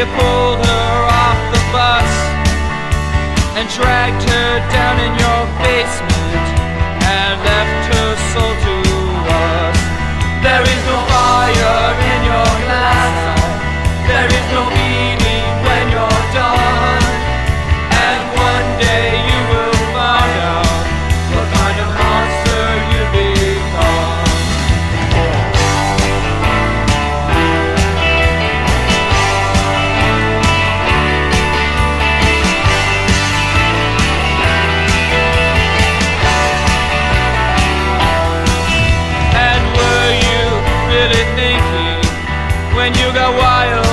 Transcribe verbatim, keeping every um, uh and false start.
you pulled her off the bus and dragged her down in your basement and left her soul to us. There is no fire in your glass, there is no meaning when you're done, and one day you will find out what kind of monster you become. And were you really thinking when you got wild